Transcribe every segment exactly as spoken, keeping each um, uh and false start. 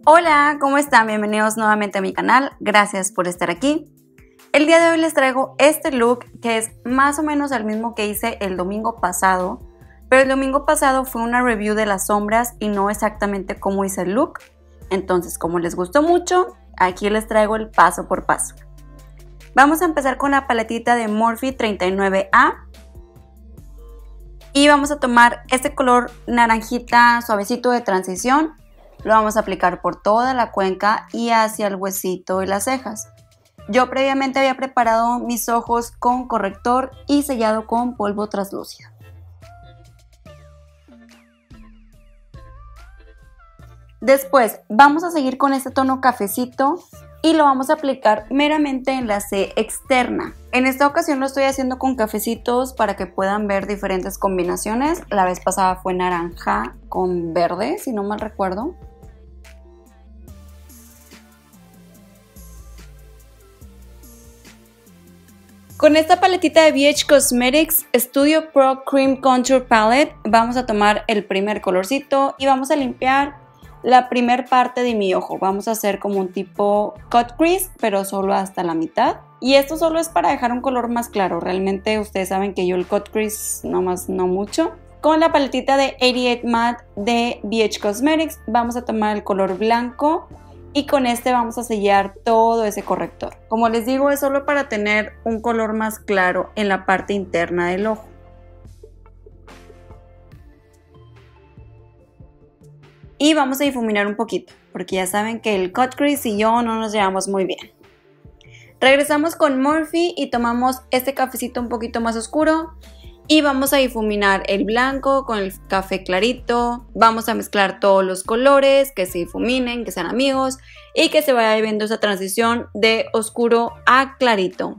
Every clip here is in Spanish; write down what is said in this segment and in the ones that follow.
Hola, ¿cómo están? Bienvenidos nuevamente a mi canal, gracias por estar aquí. El día de hoy les traigo este look que es más o menos el mismo que hice el domingo pasado, pero el domingo pasado fue una review de las sombras y no exactamente cómo hice el look. Entonces, como les gustó mucho, aquí les traigo el paso por paso. Vamos a empezar con la paletita de Morphe treinta y nueve A y vamos a tomar este color naranjita suavecito de transición. Lo vamos a aplicar por toda la cuenca y hacia el huesito y las cejas. Yo previamente había preparado mis ojos con corrector y sellado con polvo translúcido. Después vamos a seguir con este tono cafecito y lo vamos a aplicar meramente en la C externa. En esta ocasión lo estoy haciendo con cafecitos para que puedan ver diferentes combinaciones. La vez pasada fue naranja con verde, si no mal recuerdo. Con esta paletita de B H Cosmetics Studio Pro Cream Contour Palette vamos a tomar el primer colorcito y vamos a limpiar la primer parte de mi ojo. Vamos a hacer como un tipo cut crease, pero solo hasta la mitad. Y esto solo es para dejar un color más claro. Realmente ustedes saben que yo el cut crease nomás no mucho. Con la paletita de ochenta y ocho Matte de B H Cosmetics vamos a tomar el color blanco. Y con este vamos a sellar todo ese corrector. Como les digo, es solo para tener un color más claro en la parte interna del ojo. Y vamos a difuminar un poquito, porque ya saben que el cut crease y yo no nos llevamos muy bien. Regresamos con Morphe y tomamos este cafecito un poquito más oscuro. Y vamos a difuminar el blanco con el café clarito. Vamos a mezclar todos los colores, que se difuminen, que sean amigos y que se vaya viendo esa transición de oscuro a clarito.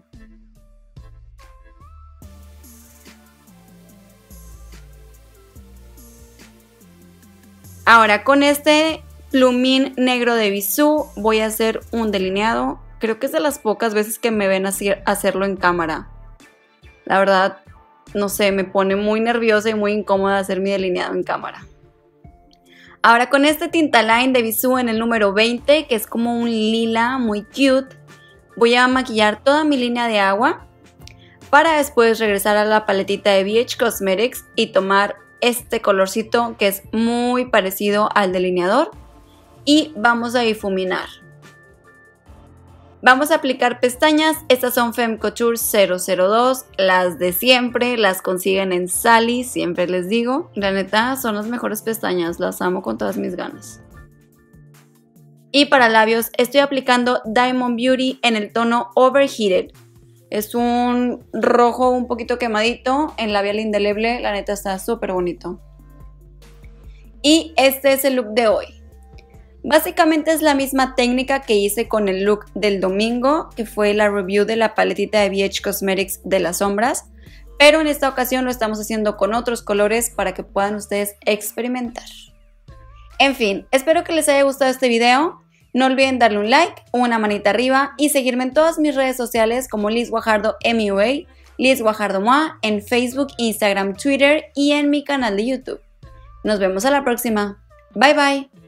Ahora con este plumín negro de Bisú voy a hacer un delineado. Creo que es de las pocas veces que me ven así hacerlo en cámara. La verdad, no sé, me pone muy nerviosa y muy incómoda hacer mi delineado en cámara. Ahora con este Tintaline de Bisú en el número veinte, que es como un lila muy cute, voy a maquillar toda mi línea de agua para después regresar a la paletita de B H Cosmetics y tomar este colorcito que es muy parecido al delineador y vamos a difuminar. Vamos a aplicar pestañas, estas son Femme Couture cero cero dos, las de siempre, las consiguen en Sally, siempre les digo. La neta son las mejores pestañas, las amo con todas mis ganas. Y para labios estoy aplicando Diamond Beauty en el tono Overheated. Es un rojo un poquito quemadito en labial indeleble, la neta está súper bonito. Y este es el look de hoy. Básicamente es la misma técnica que hice con el look del domingo, que fue la review de la paletita de B H Cosmetics de las sombras, pero en esta ocasión lo estamos haciendo con otros colores para que puedan ustedes experimentar. En fin, espero que les haya gustado este video. No olviden darle un like, una manita arriba y seguirme en todas mis redes sociales como Liz Guajardo M U A, Liz Guajardo M U A en Facebook, Instagram, Twitter y en mi canal de YouTube. Nos vemos a la próxima. Bye bye.